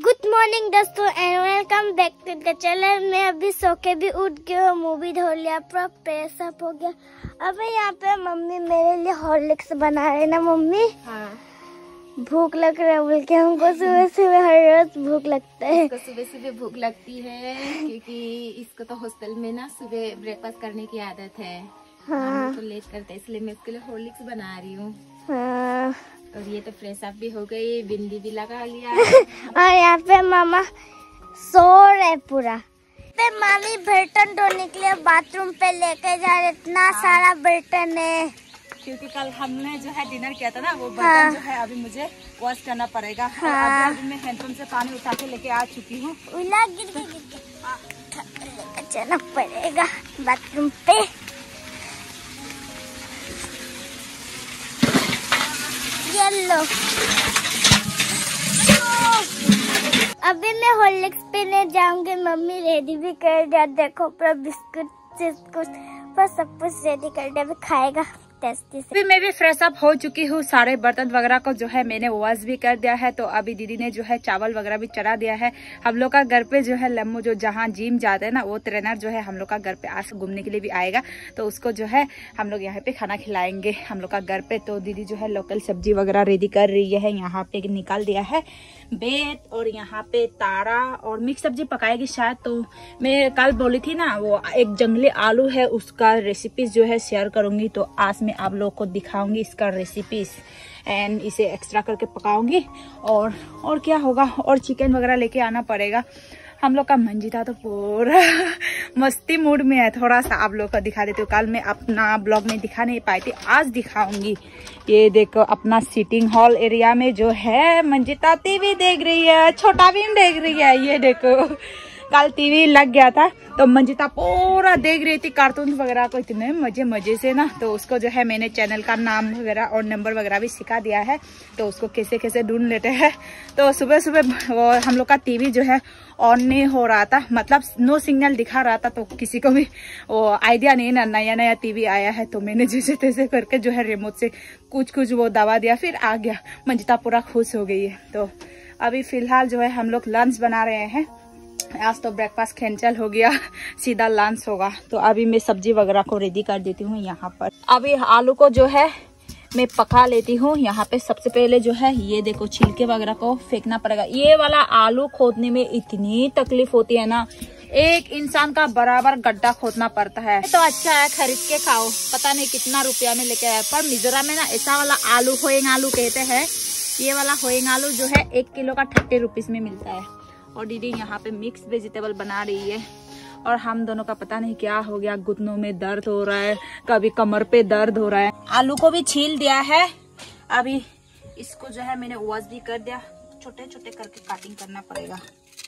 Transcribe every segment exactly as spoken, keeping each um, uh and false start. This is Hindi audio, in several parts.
गुड मॉर्निंग दोस्तों and welcome back to the channel. मैं अभी सो के भी उठ गया, मुंह भी धो लिया, पूरा फ्रेश अप हो गया। अभी यहाँ पे मम्मी मेरे लिए हॉर्लिक्स बना रहे ना मम्मी। हाँ। भूख लग रहा है बोल के हमको सुबह सुबह हर रोज भूख लगता है। इसको सुबह सुबह भूख लगती है क्योंकि इसको तो हॉस्टल में ना सुबह ब्रेकफास्ट करने की आदत है। हाँ। तो लेट करते हैं इसलिए मैं इसके लिए हॉर्लिक्स बना रही हूँ। हाँ। और ये तो फ्रेश अप भी हो गई, बिंदी भी लगा लिया। और यहाँ पे मामा सो रहे पूरा। पे मामी बर्तन धोने के लिए बाथरूम पे लेके जा रहे, इतना हाँ। सारा बर्तन है क्योंकि कल हमने जो है डिनर किया था ना, वो बर्तन हाँ। जो है अभी मुझे वॉश करना पड़ेगा। हाँ। अभी, अभी मैं हैंडपंप से पानी उठा के लेके आ चुकी हूँ। जाना पड़ेगा बाथरूम पे। येलो अभी मैं हॉर्लिक्स पीने जाऊंगी। मम्मी रेडी भी कर दिया, देखो पूरा बिस्कुट बिस्कुट पर सब कुछ रेडी कर दिया, अभी खाएगा टेस्टी से। अभी मैं भी फ्रेश अप हो चुकी हूँ, सारे बर्तन वगैरह को जो है मैंने वॉश भी कर दिया है। तो अभी दीदी ने जो है चावल वगैरह भी चढ़ा दिया है। हम लोग का घर पे जो है लम्बू जो जहाँ जिम जाते हैं ना, वो ट्रेनर जो है हम लोग का घर पे आज घूमने के लिए भी आएगा, तो उसको जो है हम लोग यहाँ पे खाना खिलाएंगे हम लोग का घर पे। तो दीदी जो है लोकल सब्जी वगैरह रेडी कर रही है। यहाँ पे निकाल दिया है बेत और यहाँ पे तारा और मिक्स सब्जी पकाएगी शायद। तो मैं कल बोली थी ना, वो एक जंगली आलू है उसका रेसिपीज जो है शेयर करूंगी, तो आज मैं आप लोग को दिखाऊंगी इसका रेसिपीज एंड इसे एक्स्ट्रा करके पकाऊंगी। और और क्या होगा, और चिकन वगैरह लेके आना पड़ेगा। हम लोग का मंजिता तो पूरा मस्ती मूड में है। थोड़ा सा आप लोग को दिखा देती हूँ, कल मैं अपना ब्लॉग में दिखा नहीं पाई थी, आज दिखाऊंगी। ये देखो अपना सीटिंग हॉल एरिया में जो है मंजिता टीवी देख रही है, छोटा भी देख रही है। ये देखो कल टीवी लग गया था तो मंजिता पूरा देख रही थी कार्टून वगैरह को, इतने मजे मजे से ना। तो उसको जो है मैंने चैनल का नाम वगैरह और नंबर वगैरह भी सिखा दिया है, तो उसको कैसे कैसे ढूंढ लेते हैं। तो सुबह सुबह वो हम लोग का टीवी जो है ऑन नहीं हो रहा था, मतलब नो सिग्नल दिखा रहा था। तो किसी को भी वो आइडिया नहीं ना, नया नया टीवी आया है, तो मैंने जैसे तैसे करके जो है रिमोट से कुछ कुछ वो दबा दिया, फिर आ गया। मंजिता पूरा खुश हो गई है। तो अभी फिलहाल जो है हम लोग लंच बना रहे हैं। आज तो ब्रेकफास्ट कैंसिल हो गया, सीधा लंच होगा। तो अभी मैं सब्जी वगैरह को रेडी कर देती हूँ। यहाँ पर अभी आलू को जो है मैं पका लेती हूँ। यहाँ पे सबसे पहले जो है ये देखो छिलके वगैरह को फेंकना पड़ेगा। ये वाला आलू खोदने में इतनी तकलीफ होती है ना, एक इंसान का बराबर गड्ढा खोदना पड़ता है। तो अच्छा है खरीद के खाओ, पता नहीं कितना रुपया में लेके आया। पर मिजोरम में ना ऐसा वाला आलू होएंग आलू कहते हैं, ये वाला होएंग आलू जो है एक किलो का थर्टी रुपीज में मिलता है। और दीदी यहाँ पे मिक्स वेजिटेबल बना रही है। और हम दोनों का पता नहीं क्या हो गया, घुटनों में दर्द हो रहा है, कभी कमर पे दर्द हो रहा है। आलू को भी छील दिया है। अभी इसको जो है मैंने वॉश भी कर दिया, छोटे छोटे करके कटिंग करना पड़ेगा।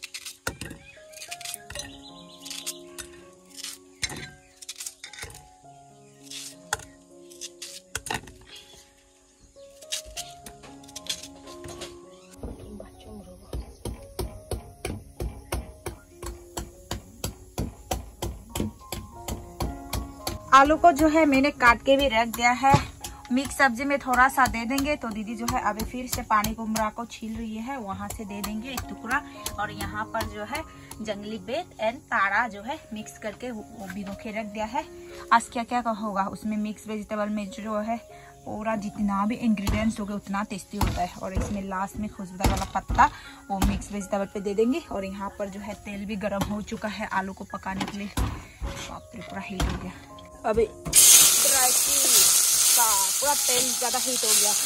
आलू को जो है मैंने काट के भी रख दिया है। मिक्स सब्जी में थोड़ा सा दे देंगे। तो दीदी जो है अभी फिर से पानी कुमड़ा को छील रही है, वहां से दे देंगे एक टुकड़ा। और यहाँ पर जो है जंगली बेत एंड तारा जो है मिक्स करके वो भिगो के रख दिया है। आज क्या क्या होगा उसमें, मिक्स वेजिटेबल में जो है पूरा जितना भी इंग्रेडिएंट्स होगा उतना टेस्टी होता है। और इसमें लास्ट में खुशबूदार वाला पत्ता वो मिक्स वेजिटेबल पे दे देंगे। और यहाँ पर जो है तेल भी गर्म हो चुका है आलू को पकाने के लिए। बाप रे पूरा हीट हो गया। अभी ड्राई पीस का पूरा तेल ज्यादा हीट हो गया,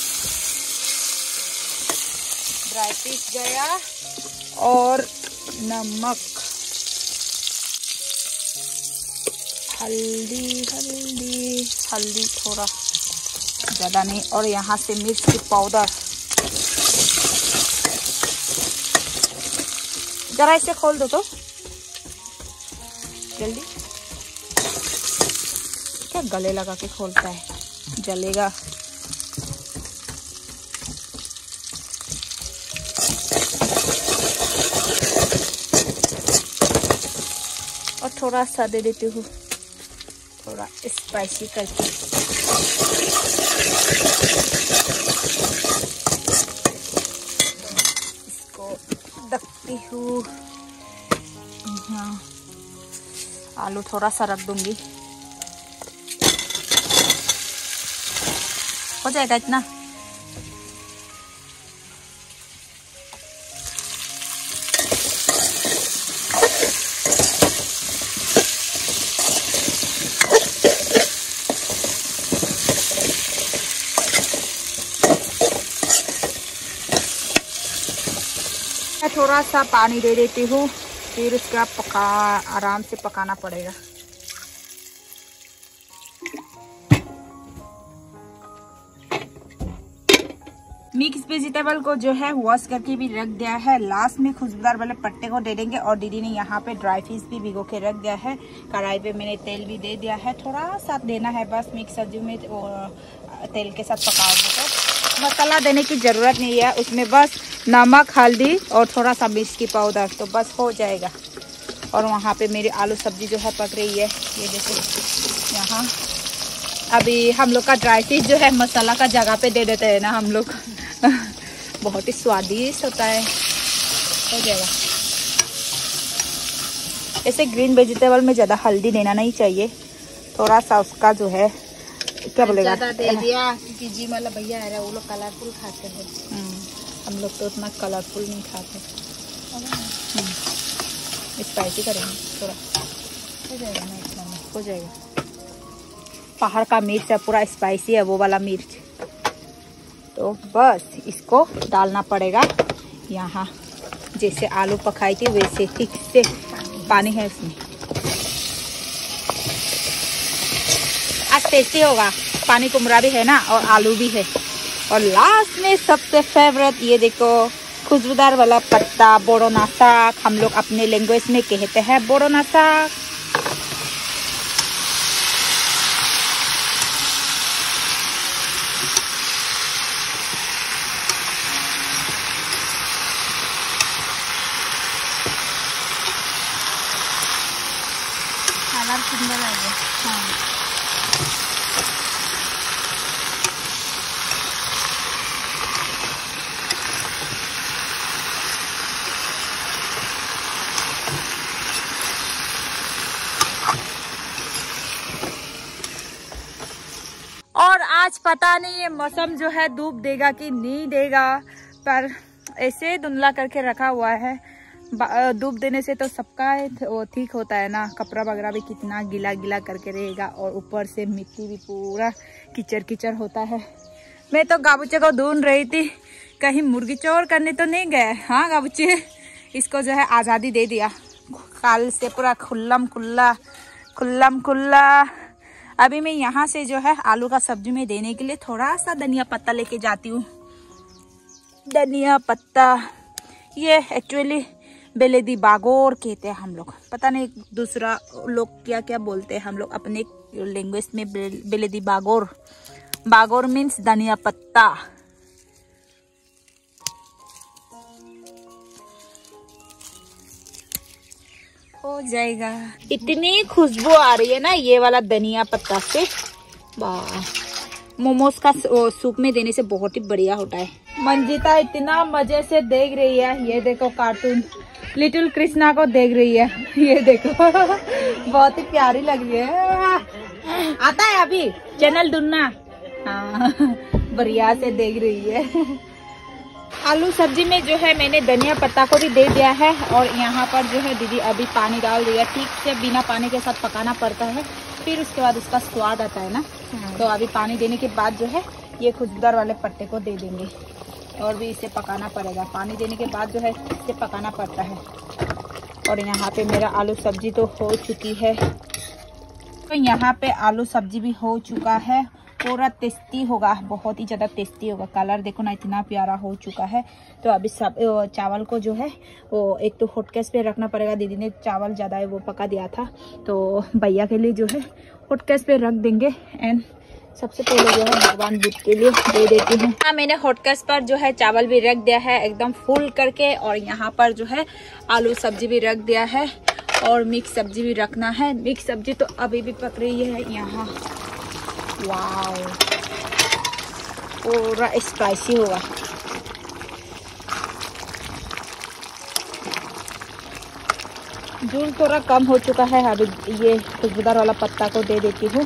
ड्राई पीस गया और नमक, हल्दी हल्दी हल्दी थोड़ा ज्यादा नहीं, और यहाँ से मिर्च पाउडर। जरा इसे खोल दो तो जल्दी, क्या गले लगा के खोलता है, जलेगा। और थोड़ा सा दे देती हूँ, थोड़ा स्पाइसी करके। इसको ढक सकती हूँ। हाँ, आलू थोड़ा सा रख दूंगी, हो जाएगा इतना। मैं थोड़ा सा पानी दे देती हूँ, फिर उसका पका आराम से पकाना पड़ेगा। मिक्स वेजिटेबल को जो है वॉश करके भी रख दिया है। लास्ट में खुशबूदार वाले पत्ते को दे देंगे। और दीदी ने यहाँ पे ड्राई फिश भी भिगो के रख दिया है। कढ़ाई पे मैंने तेल भी दे दिया है, थोड़ा सा देना है बस। मिक्स सब्जी में तेल के साथ पकाओगे तो मसाला देने की ज़रूरत नहीं है, उसमें बस नमक, हल्दी और थोड़ा सा मिर्च की पाउडर, तो बस हो जाएगा। और वहाँ पे मेरी आलू सब्जी जो है पक रही है, ये देखो। यहाँ अभी हम लोग का ड्राई फिश जो है मसाला का जगह पे दे देते हैं ना हम लोग बहुत ही स्वादिष्ट होता है। हो जाएगा। ऐसे ग्रीन वेजिटेबल में ज़्यादा हल्दी देना नहीं चाहिए, थोड़ा सा उसका जो है क्या बोलेगा दे दिया क्योंकि जी मतलब भैया है वो लोग कलरफुल खाते हैं, हम लोग तो उतना कलरफुल नहीं खाते। स्पाइसी करेंगे थोड़ा, हो जाएगा ना इतना में। हो जाएगा। पहाड़ का मिर्च है, पूरा स्पाइसी है वो वाला मिर्च। तो बस इसको डालना पड़ेगा यहाँ। जैसे आलू पकाई थी वैसे ठीक से पानी है इसमें। आज टेस्टी होगा, पानी कुमड़ा भी है ना और आलू भी है। और लास्ट में सबसे फेवरेट, ये देखो खुशबूदार वाला पत्ता, बोरोना साग। हम लोग अपने लैंग्वेज में कहते हैं बोरोना साग। कलर सुंदर है। हाँ, और आज पता नहीं ये मौसम जो है धूप देगा कि नहीं देगा, पर ऐसे धुंधला करके रखा हुआ है। धूप देने से तो सबका वो ठीक होता है ना, कपड़ा वगैरह भी कितना गीला गीला करके रहेगा और ऊपर से मिट्टी भी पूरा कीचड़ कीचड़ होता है। मैं तो गाबूचे को ढूंढ रही थी, कहीं मुर्गी चोर करने तो नहीं गए। हाँ गाबूचे, इसको जो है आज़ादी दे दिया, कल से पूरा खुल्लम खुल्ला खुल्लम खुल्ला। अभी मैं यहाँ से जो है आलू का सब्जी में देने के लिए थोड़ा सा धनिया पत्ता लेके जाती हूँ। धनिया पत्ता ये एक्चुअली बेलेदी बागोर कहते हैं हम लोग, पता नहीं दूसरा लोग क्या क्या बोलते हैं। हम लोग अपने लैंग्वेज में बेलेदी बागोर। बागोर मीन्स धनिया पत्ता। हो जाएगा। इतनी खुशबू आ रही है ना ये वाला धनिया पत्ता से, वाह। मोमोज का सूप में देने से बहुत ही बढ़िया होता है। मंजिता इतना मजे से देख रही है, ये देखो कार्टून लिटिल कृष्णा को देख रही है, ये देखो बहुत ही प्यारी लग रही है। आता है अभी चैनल ढूंढना। हाँ, बढ़िया से देख रही है। आलू सब्जी में जो है मैंने धनिया पत्ता को भी दे दिया है। और यहाँ पर जो है दीदी अभी पानी डाल दिया, ठीक से बिना पानी के साथ पकाना पड़ता है, फिर उसके बाद उसका स्वाद आता है ना। तो अभी पानी देने के बाद जो है ये खुशबूदार वाले पत्ते को दे देंगे और भी इसे पकाना पड़ेगा। पानी देने के बाद जो है इसे पकाना पड़ता है। और यहाँ पे मेरा आलू सब्जी तो हो चुकी है। तो यहाँ पे आलू सब्जी भी हो चुका है, पूरा टेस्टी होगा, बहुत ही ज़्यादा टेस्टी होगा। कलर देखो ना इतना प्यारा हो चुका है। तो अभी सब चावल को जो है वो एक तो हॉटकेस पे रखना पड़ेगा। दीदी ने चावल ज़्यादा है वो पका दिया था, तो भैया के लिए जो है हॉटकेस पे रख देंगे। एंड सबसे पहले जो है भगवान बुद्ध के लिए दे देती हूँ। हाँ, मैंने हॉटकेस पर जो है चावल भी रख दिया है एकदम फुल करके। और यहाँ पर जो है आलू सब्जी भी रख दिया है और मिक्स सब्जी भी रखना है। मिक्स सब्जी तो अभी भी पक रही है यहाँ। वाव, पूरा स्पाइसी होगा। जूस थोड़ा कम हो चुका है। अभी ये खुशबूदार वाला पत्ता को दे देती हूँ।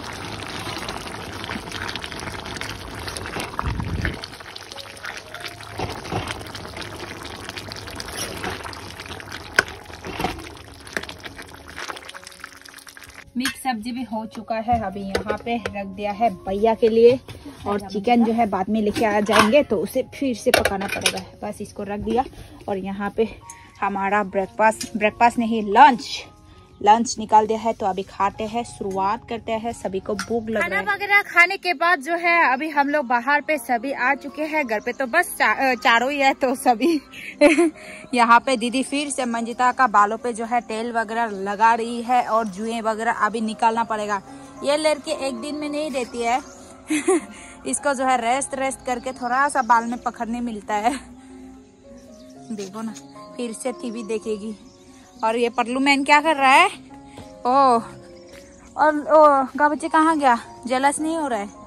मिक्स सब्जी भी हो चुका है। अभी यहाँ पे रख दिया है भैया के लिए, और चिकन जो है बाद में लेके आ जाएंगे तो उसे फिर से पकाना पड़ेगा। बस इसको रख दिया, और यहाँ पे हमारा ब्रेकफास्ट ब्रेकफास्ट नहीं लंच लंच निकाल दिया है। तो अभी खाते हैं, शुरुआत करते हैं। सभी को भूख लग रहा है। खाना वगैरह खाने के बाद जो है अभी हम लोग बाहर पे सभी आ चुके हैं। घर पे तो बस चा, चारों ही है तो सभी यहाँ पे दीदी फिर से मंजिता का बालों पे जो है तेल वगैरह लगा रही है, और जुएं वगैरह अभी निकालना पड़ेगा। ये लड़की एक दिन में नहीं देती है इसको जो है रेस्ट रेस्ट करके थोड़ा सा बाल में पकड़ने मिलता है। देखो ना, फिर से टीवी देखेगी। और ये पटलू मैन क्या कर रहा है? ओ और ओ गा बच्चे कहाँ गया? जलस नहीं हो रहा है?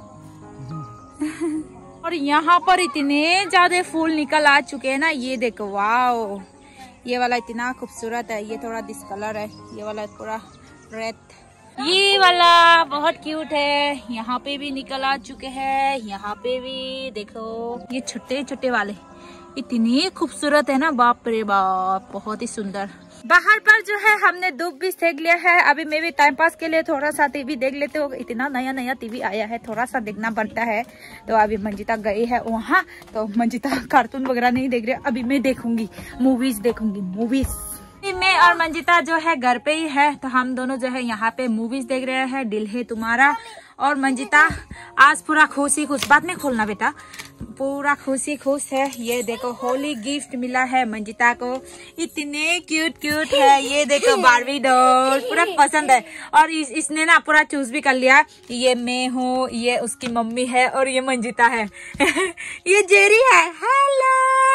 और यहाँ पर इतने ज्यादा फूल निकल आ चुके हैं ना, ये देखो, वाओ। ये वाला इतना खूबसूरत है, ये थोड़ा डिस्कलर है, ये वाला थोड़ा रेड, ये वाला बहुत क्यूट है। यहाँ पे भी निकल आ चुके हैं, यहाँ पे भी देखो, ये छोटे छोटे वाले इतनी खूबसूरत है ना, बाप रे बाप, बहुत ही सुंदर। बाहर पर जो है हमने धूप भी सेक लिया है। अभी मैं भी टाइम पास के लिए थोड़ा सा टीवी देख लेते हो। इतना नया नया टीवी आया है, थोड़ा सा देखना पड़ता है। तो अभी मंजिता गई है वहाँ, तो मंजिता कार्टून वगैरह नहीं देख रही। अभी मैं देखूंगी, मूवीज देखूंगी, मूवीज। मैं और मंजिता जो है घर पे ही है, तो हम दोनों जो है यहाँ पे मूवीज देख रहे हैं। दिल है तुम्हारा। और मंजिता आज पूरा खुशी खुश, बाद में खोलना बेटा, पूरा खुशी खुश है। ये देखो, होली गिफ्ट मिला है मंजिता को, इतने क्यूट क्यूट है। ये देखो बारबी डॉल, पूरा पसंद है। और इस, इसने ना पूरा चूज भी कर लिया। ये मैं हूँ, ये उसकी मम्मी है, और ये मंजिता है ये जेरी है। हेलो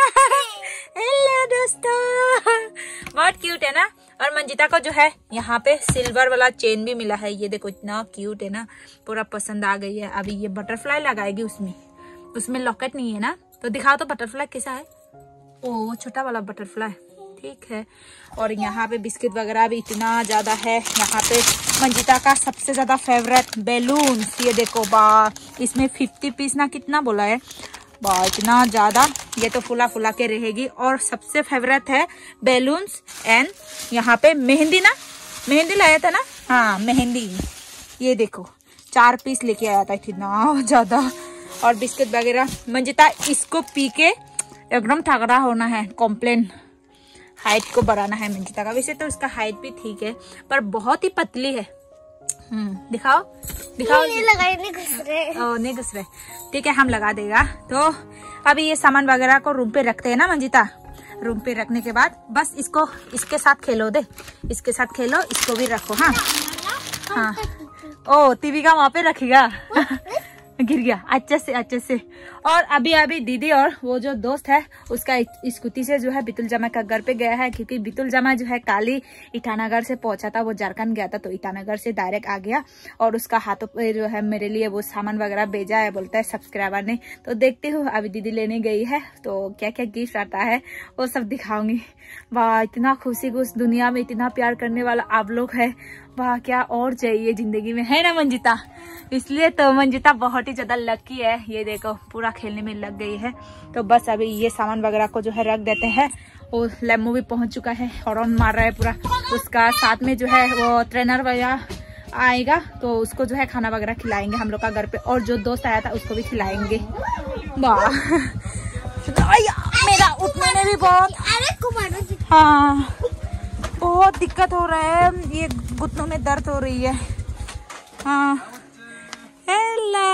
हेलो दोस्तों, बहुत क्यूट है ना। और मंजिता को जो है यहाँ पे सिल्वर वाला चेन भी मिला है। ये देखो, इतना क्यूट है ना, पूरा पसंद आ गई है। अभी ये बटरफ्लाई लगाएगी उसमें, उसमें लॉकेट नहीं है ना, तो दिखाओ तो बटरफ्लाई कैसा है। ओ, छोटा वाला बटरफ्लाई, ठीक है। और यहाँ पे बिस्किट वगैरह भी इतना ज्यादा है। यहाँ पे मंजिता का सबसे ज्यादा फेवरेट बैलून, ये देखो बा, इसमें फिफ्टी पीस ना कितना बोला है बा, इतना ज्यादा। ये तो फुला फुला के रहेगी। और सबसे फेवरेट है बैलून्स एंड यहाँ पे मेहंदी ना, मेहंदी लाया था ना, हाँ मेहंदी। ये देखो, चार पीस लेके आया था, इतना ज्यादा। और बिस्किट वगैरह। मंजिता इसको पी के एकदम तगड़ा होना है, कॉम्प्लेन हाइट को बढ़ाना है मंजिता का। वैसे तो उसका हाइट भी ठीक है, पर बहुत ही पतली है। हम्म दिखाओ दिखाओ, नहीं लगाई, नहीं घुस रहे। ओ नहीं घुस रहे, ठीक है, हम लगा देगा। तो अभी ये सामान वगैरह को रूम पे रखते हैं ना मंजिता। रूम पे रखने के बाद बस इसको इसके साथ खेलो, दे इसके साथ खेलो, इसको भी रखो। हाँ हाँ, ओ टीवी का वहाँ पे रखेगा गिर गया, अच्छे से अच्छे से। और अभी अभी दीदी और वो जो दोस्त है उसका स्कूटी से जो है बितुल जमा का घर पे गया है, क्योंकि बितुल जमा जो है काली ईटानगर से पहुंचा था, वो झारखंड गया था, तो ईटानगर से डायरेक्ट आ गया। और उसका हाथों पे जो है मेरे लिए वो सामान वगैरह भेजा है, बोलता है सब्सक्राइबर ने। तो देखती हूँ, अभी दीदी लेने गई है तो क्या क्या गिफ्ट आता है वो सब दिखाऊंगी। वाह, इतना खुशी खुश दुनिया में इतना प्यार करने वाला आप लोग है, वाह क्या और चाहिए जिंदगी में, है ना मंजिता। इसलिए तो मंजिता बहुत ही ज्यादा लकी है। ये देखो, पूरा खेलने में लग गई है। तो बस अभी ये सामान वगैरह को जो है रख देते हैं। वो लेमो भी पहुंच चुका है, हॉर्न मार रहा है पूरा। उसका साथ में जो है वो ट्रेनर वगैरह आएगा, तो उसको जो है खाना वगैरह खिलाएंगे हम लोग का घर पे। और जो दोस्त आया था उसको भी खिलाएंगे। वाह मेरा उठने में भी बहुत, हाँ बहुत दिक्कत हो रहा है, ये घुटनों में दर्द हो रही है। हाँ हेलो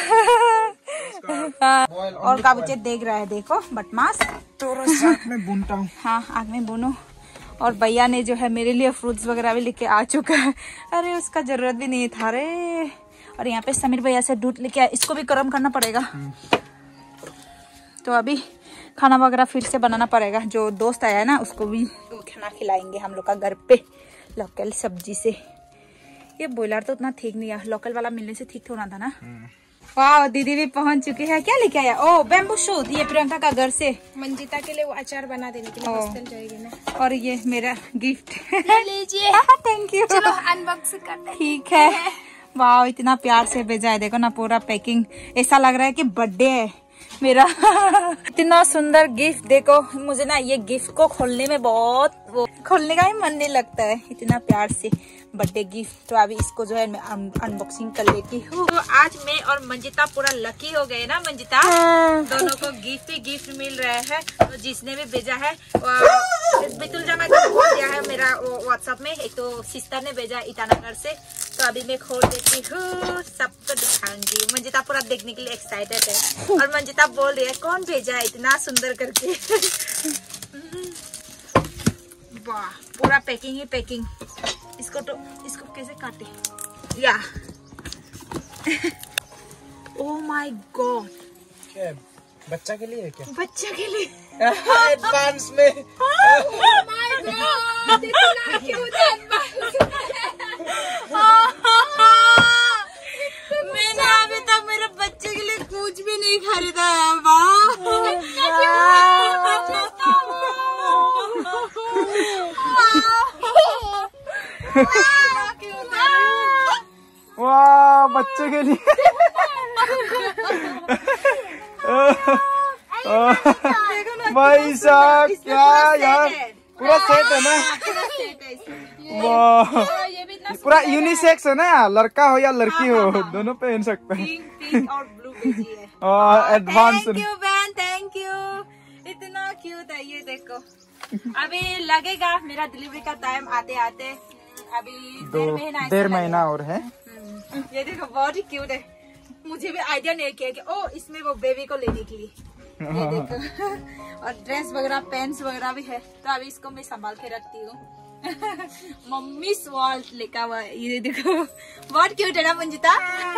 और काबूचे देख रहा है, देखो बदमाश। आँख में बुनता हूँ। हाँ आँख में बुनो। और भैया ने जो है मेरे लिए फ्रूट्स वगैरह भी लेके आ चुका है। अरे उसका जरूरत भी नहीं था रे। और यहाँ पे समीर भैया से दूध लेके आया, इसको भी गर्म करना पड़ेगा। तो अभी खाना वगैरह फिर से बनाना पड़ेगा। जो दोस्त आया है ना उसको भी खाना खिलाएंगे हम लोग का घर पे, लोकल सब्जी से। ये बॉयलर तो उतना ठीक नहीं है, लोकल वाला मिलने से ठीक होना था ना। वाह, दीदी भी पहुंच चुकी है। क्या लेके आया? ओ बैम्बू शूट, ये प्रियंका का घर से मंजिता के लिए वो अचार बना देने के लिए हॉस्टल जाएगी ना। और ये मेरा गिफ्ट लीजिए। Thank you. चलो अनबॉक्स करते हैं। ठीक है। वाह, इतना प्यार से भेजा है, देखो ना पूरा पैकिंग, ऐसा लग रहा है कि बर्थडे है मेरा। इतना सुंदर गिफ्ट देखो, मुझे ना ये गिफ्ट को खोलने में बहुत वो खोलने का ही मन नहीं लगता है, इतना प्यार से बर्थडे गिफ्ट। तो अभी इसको जो है मैं अनबॉक्सिंग कर लेती हूँ। तो आज मैं और मंजिता पूरा लकी हो गए ना मंजिता, दोनों को गिफ्ट ही गिफ्ट मिल रहे हैं। तो जिसने भी भेजा है बितुल जमा को बोल दिया है मेरा व्हाट्सएप में, एक तो सिस्टर ने भेजा ईटानगर से। तो अभी मैं खोल देती हूँ, सबको दिखाऊंगी। मंजिता पूरा देखने के लिए एक्साइटेड है और मंजिता बोल रही है कौन भेजा है इतना सुंदर करके। वाह, पूरा पैकिंग ही पैकिंग। इसको तो इसको कैसे काटे या ओह माय गॉड, क्या बच्चा के लिए है क्या? बच्चा के लिए एडवांस में। Oh my God, इतना क्यूट एडवांस। मैंने अभी तक मेरे बच्चे के लिए कुछ भी नहीं खरीदा है। वाह, वाह, बच्चे के लिए। भाई साहब, क्या यार, पूरा सेट है ना? वाह, पूरा यूनिसेक्स है ना, लड़का हो या लड़की हो दोनों पहन सकते हैं। पिंक पिंक और ब्लू भेजी है। एडवांस। थैंक यू बहन, थैंक यू, इतना क्यूट है। ये देखो, अभी लगेगा मेरा डिलीवरी का टाइम आते आते, अभी दो डेढ़ महीना ऐसा डेढ़ लगेगा। महीना और है। ये देखो, बहुत ही क्यूट है। मुझे भी आइडिया नहीं किया कि ओ इसमें वो बेबी को लेने के लिए। ये देखो और ड्रेस वगैरह पैंट्स वगैरह भी है। तो अभी इसको मैं संभाल के रखती हूँ। मम्मी स्वाल्ट लिखा हुआ है, ये देखो बहुत क्यूट है ना मंजिता।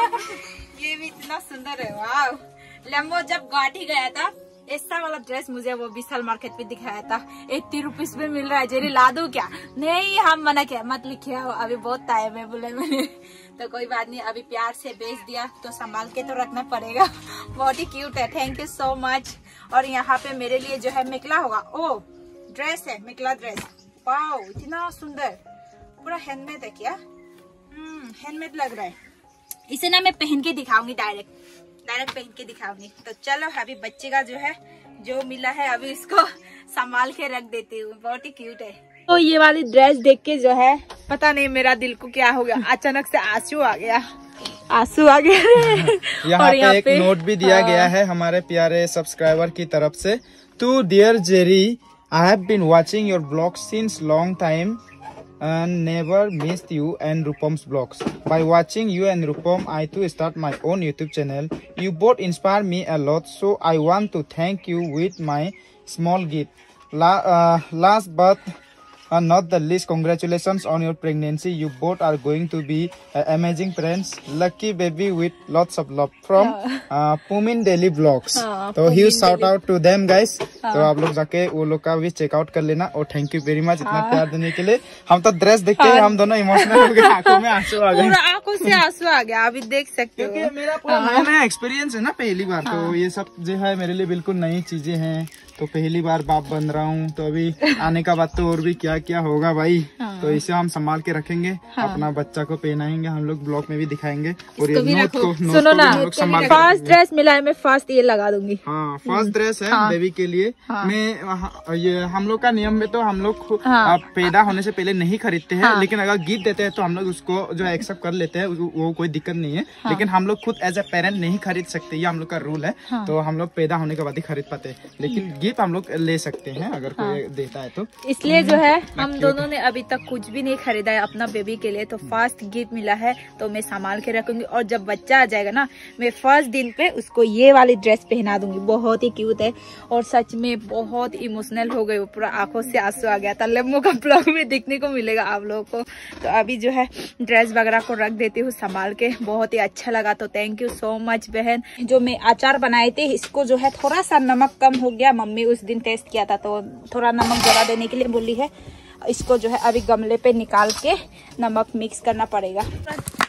ये भी इतना सुंदर है। वाह, लम्बो जब गुवाहाटी गया था ऐसा वाला ड्रेस मुझे वो विशाल मार्केट पे दिखाया था, एट्टी रुपीज में मिल रहा है। जेरी ला दूं क्या? नहीं, हम मना किया, मत लिखे हो, अभी बहुत टाइम है बोले मैंने। तो कोई बात नहीं, अभी प्यार से बेच दिया तो संभाल के तो रखना पड़ेगा। बहुत ही क्यूट है, थैंक यू सो मच। और यहाँ पे मेरे लिए जो है मिकला होगा, ओ ड्रेस है, मिकला ड्रेस। वाओ, इतना सुंदर, पूरा हैंडमेड है क्या? हम्म हैंडमेड लग रहा है। इसे ना मैं पहन के दिखाऊंगी, डायरेक्ट डायरेक्ट पहन के दिखाऊंगी। तो चलो, अभी बच्चे का जो है जो मिला है अभी इसको संभाल के रख देती हूँ। बहुत ही क्यूट है। तो ये वाली ड्रेस देख के जो है पता नहीं मेरा दिल को क्या हो गया, अचानक से आंसू आ गया, आंसू आ गया। यहाँ और पे यहाँ एक पे नोट भी दिया गया है हमारे प्यारे सब्सक्राइबर की तरफ से। To dear Jerry, I have been watching your blog since long time and never missed you and Rupam's vlogs. By watching you and Rupam, I too start my own YouTube channel. You both inspire me a lot, so I want to thank you with my small gift. La uh, last but uh, not the least, congratulations on your pregnancy. You both are going to be uh, amazing parents. Lucky baby with lots of love from uh, Pumin Daily Vlogs. तो huge shout out to them guys. तो आप लोग जाके वो लोग का भी चेकआउट कर लेना। और थैंक यू वेरी मच इतना प्यार देने के लिए। हम तो ड्रेस देख के हम दोनों इमोशनल हो गए, आंखों में आंसू आ गए, पूरा आंखों से आंसू आ गया। अभी देख सकते हो, क्योंकि मेरा पूरा नया नया एक्सपीरियंस है ना, पहली बार। तो ये सब जो है मेरे लिए बिल्कुल नई चीजें हैं। तो पहली बार बाप बन रहा हूँ, तो अभी आने का बाद तो और भी क्या क्या होगा भाई। तो इसे हम संभाल के रखेंगे। अपना बच्चा को पहनाएंगे, हम लोग ब्लॉग में भी दिखाएंगे। और ये नोट को नोट सुनो को ना, भी हम लोग संभाल के फर्स्ट रखेंगे। ड्रेस मिला है, मैं फर्स्ट ये लगा दूंगी। हाँ, फर्स्ट ड्रेस है बेबी के लिए। मैं हाँ, ये हम लोग का नियम में तो हम लोग खु- हाँ। आप पैदा होने से पहले नहीं खरीदते हैं। लेकिन अगर गिफ्ट देते हैं तो हम लोग उसको जो है एक्सेप्ट कर लेते हैं, वो वो कोई दिक्कत नहीं है। लेकिन हम लोग खुद एज ए पेरेंट नहीं खरीद सकते, ये हम लोग का रूल है। तो हम लोग पैदा होने के बाद ही खरीद पाते हैं। लेकिन गिफ्ट हम लोग ले सकते हैं अगर कोई देता है तो। इसलिए जो है हम दोनों ने अभी तक कुछ भी नहीं खरीदा है अपना बेबी के लिए। तो फर्स्ट गिफ्ट मिला है तो मैं संभाल के रखूंगी। और जब बच्चा आ जाएगा ना, मैं फर्स्ट दिन पे उसको ये वाली ड्रेस पहना दूंगी। बहुत ही क्यूट है और सच में बहुत इमोशनल हो गई, वो पूरा आंखों से आंसू आ गया था। लम्बो का ब्लॉग में देखने को मिलेगा आप लोगों को। तो अभी जो है ड्रेस वगैरह को रख देती हूँ संभाल के। बहुत ही अच्छा लगा, तो थैंक यू सो मच बहन। जो मैं अचार बनाए थे, इसको जो है थोड़ा सा नमक कम हो गया। मम्मी उस दिन टेस्ट किया था तो थोड़ा नमक जला देने के लिए बोली है। इसको जो है अभी गमले पे निकाल के नमक मिक्स करना पड़ेगा।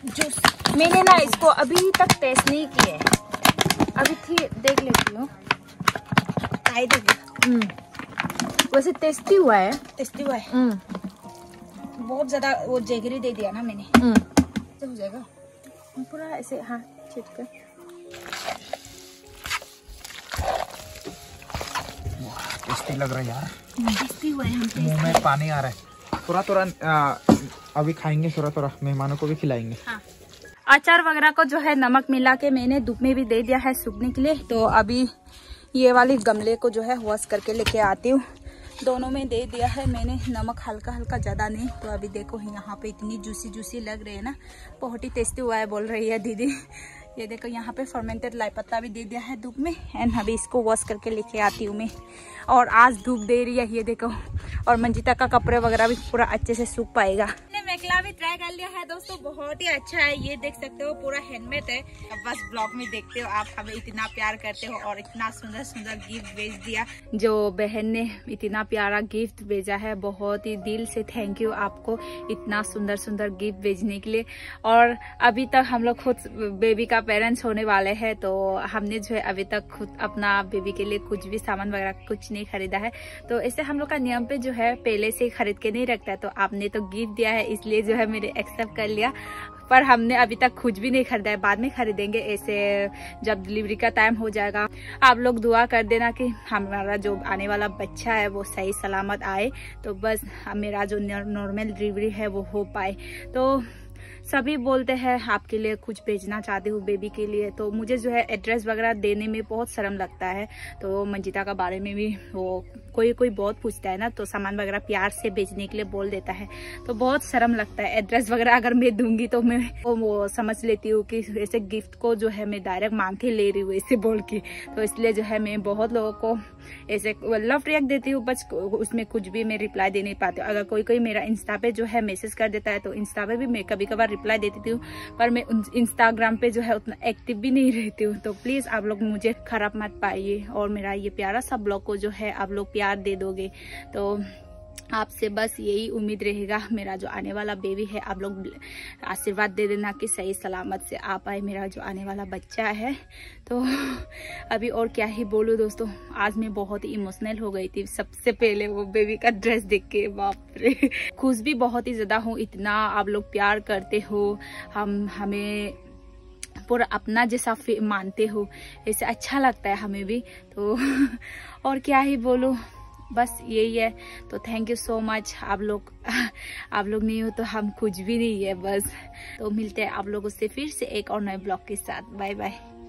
जूस मैंने ना इसको अभी तक टेस्ट नहीं किया है, अभी थी देख लेती हूँ। वैसे टेस्टी हुआ है, टेस्टी हुआ है। हम्म बहुत ज्यादा वो जेगरी दे दिया ना मैंने, तो हो जाएगा पूरा ऐसे। हाँ ठीक है। टेस्टी लग रहा है यार, टेस्टी हुआ है। हम मुंह में पानी आ रहा है। थोड़ा थोड़ा अभी खाएंगे, थोड़ा थोड़ा मेहमानों को भी खिलाएंगे। हाँ। अचार वगैरह को जो है नमक मिला के मैंने धूप में भी दे दिया है सूखने के लिए। तो अभी ये वाली गमले को जो है वॉश करके लेके आती हूँ। दोनों में दे दिया है मैंने नमक, हल्का हल्का, ज़्यादा नहीं। तो अभी देखो यहाँ पे इतनी जूसी जूसी लग रही है ना, बहुत ही टेस्टी हुआ है बोल रही है दीदी। ये देखो यहाँ पे फर्मेंटेड लाई पत्ता भी दे दिया है धूप में। एंड अभी इसको वॉश करके लेके आती हूँ मैं। और आज धूप दे रही है ये देखो, और मंजिता का कपड़े वगैरह भी पूरा अच्छे से सूख पाएगा। मेखला भी ट्राई कर लिया है दोस्तों, बहुत ही अच्छा है। ये देख सकते हो पूरा हैंडमेड है। अब बस ब्लॉग में देखते हो आप, हमें इतना प्यार करते हो और इतना सुंदर सुंदर गिफ्ट भेज दिया। जो बहन ने इतना प्यारा गिफ्ट भेजा है, बहुत ही दिल से थैंक यू आपको इतना सुंदर सुंदर गिफ्ट भेजने के लिए। और अभी तक हम लोग खुद बेबी का पेरेंट्स होने वाले हैं, तो हमने जो है अभी तक खुद अपना बेबी के लिए कुछ भी सामान वगैरह कुछ नहीं खरीदा है। तो ऐसे हम लोग का नियम पे जो है पहले से खरीद के नहीं रखता है। तो आपने तो गिफ्ट दिया है इसलिए जो है मैंने एक्सेप्ट कर लिया, पर हमने अभी तक कुछ भी नहीं खरीदा है, बाद में खरीदेंगे ऐसे जब डिलीवरी का टाइम हो जाएगा। आप लोग दुआ कर देना कि हमारा जो आने वाला बच्चा है वो सही सलामत आए, तो बस मेरा जो नॉर्मल डिलीवरी है वो हो पाए। तो सभी बोलते हैं आपके लिए कुछ भेजना चाहते हो बेबी के लिए, तो मुझे जो है एड्रेस वगैरह देने में बहुत शर्म लगता है। तो मंजिता का बारे में भी वो कोई कोई बहुत पूछता है ना, तो सामान वगैरह प्यार से भेजने के लिए बोल देता है, तो बहुत शर्म लगता है। एड्रेस वगैरह अगर मैं दूंगी तो मैं वो, वो समझ लेती हूँ कि ऐसे गिफ्ट को जो है मैं डायरेक्ट मांग के ले रही हूँ ऐसे बोल के। तो इसलिए जो है मैं बहुत लोगों को ऐसे लव रिएक्ट देती हूँ, बस उसमें कुछ भी मैं रिप्लाई दे नहीं पाती हूँ। अगर कोई कोई मेरा इंस्टा पे जो है मैसेज कर देता है तो इंस्टा पे भी मैं कभी कभार रिप्लाई देती हूँ, पर मैं इंस्टाग्राम पे जो है उतना एक्टिव भी नहीं रहती हूँ। तो प्लीज आप लोग मुझे खराब मत पाइए, और मेरा ये प्यारा सा ब्लॉग को जो है आप लोग प्यार दे दोगे। तो आपसे बस यही उम्मीद रहेगा, मेरा जो आने वाला बेबी है आप लोग आशीर्वाद दे देना कि सही सलामत से आ पाए मेरा जो आने वाला बच्चा है। तो अभी और क्या ही बोलूं दोस्तों, आज मैं बहुत ही इमोशनल हो गई थी सबसे पहले वो बेबी का ड्रेस देख के। बाप रे, खुश भी बहुत ही ज्यादा हूँ, इतना आप लोग प्यार करते हो, हम हमें पूरा अपना जैसा मानते हो, ऐसे अच्छा लगता है हमें भी। तो और क्या ही बोलूं, बस यही है। तो थैंक यू सो मच आप लोग, आप लोग नहीं हो तो हम कुछ भी नहीं है बस। तो मिलते हैं आप लोगों से फिर से एक और नए ब्लॉग के साथ। Bye bye.